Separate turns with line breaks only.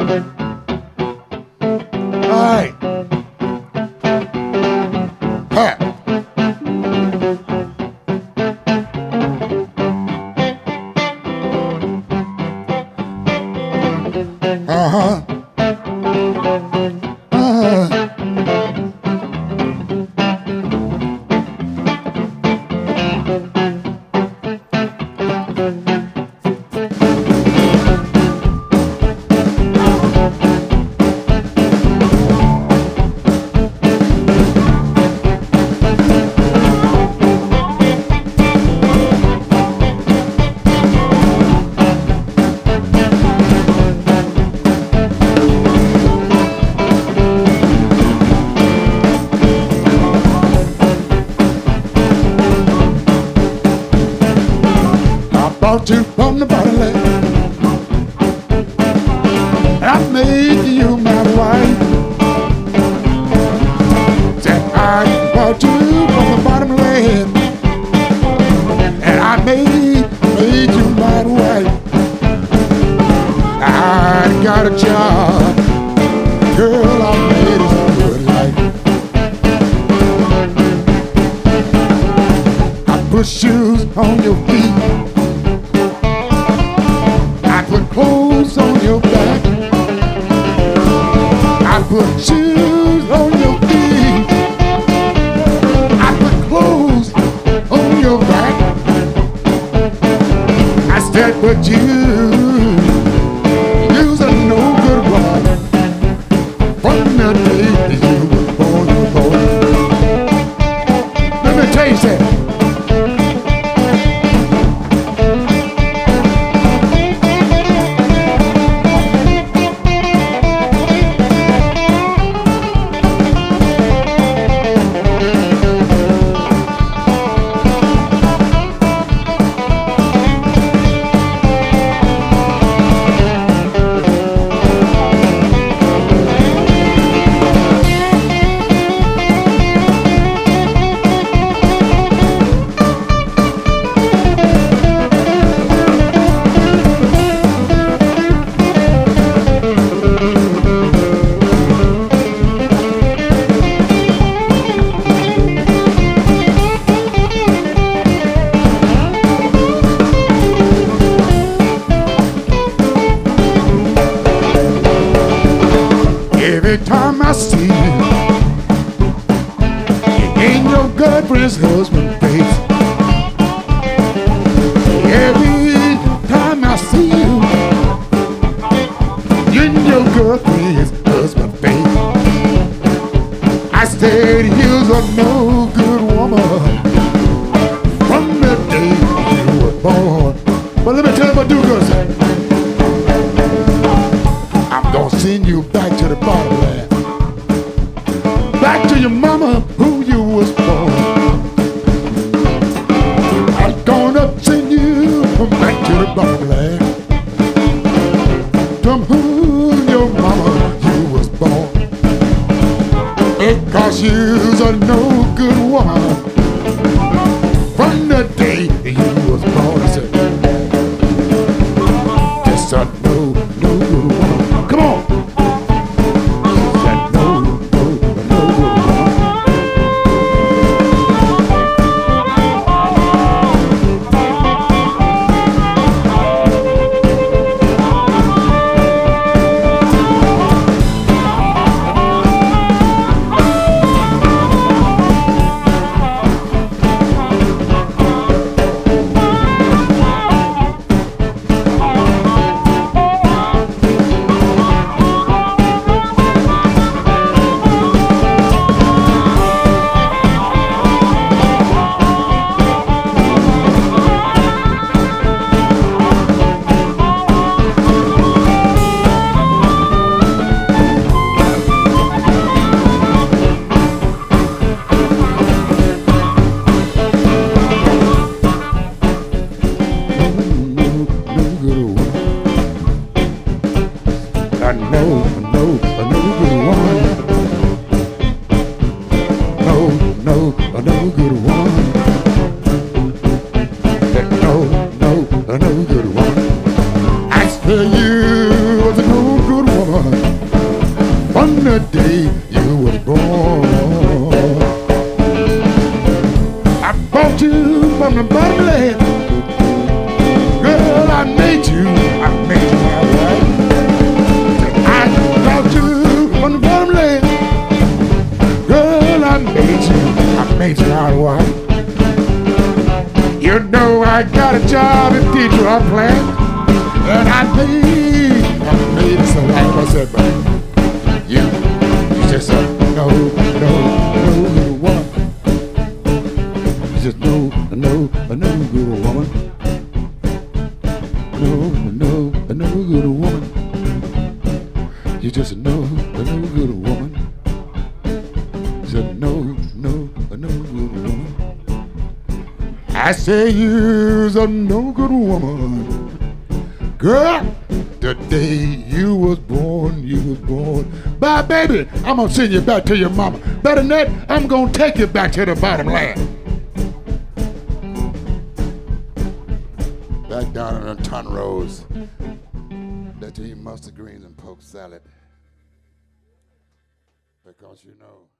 All right. Uh-huh. Brought you from the bottom land. I made you my wife. Said I brought you from the bottom land, and I made you my wife. I got a job, girl, I made it a good life. I put shoes on your feet, put clothes on your back. I put shoes on your feet. I put clothes on your back. I said, but you's a no good woman. From the day that you were born. Let me tell you something. Every time I see you in your girlfriend's husband's face, every time I see you in your girlfriend's husband's face, I said you's a no good woman from the day you were born. But let me tell you what do good say. I'm gonna send you back to the bottom land, back to your mama who you was born. I'm gonna send you back to the bottom land, from who your mama you was born. Because you's a no good woman from the day you was born. I said, just a no good woman. Come on. I know good woman. No good woman. No good woman. I tell you was a no good woman the day you was born. I bought you from the bottom land. Girl, I made you my wife. I bought you from the bottom land. Girl, I made you my wife. You know I got a job in Detroit plant, and I made it so like I said, but you just no good woman. You just no good woman. No good woman. You just no good woman. Just no good woman. I say you's a no good woman. Girl, the day you was born. Bye, baby, I'm gonna send you back to your mama. Better than that, I'm gonna take you back to the bottom land. Back down in the Ton Rose. Let you eat mustard greens and poke salad. Because you know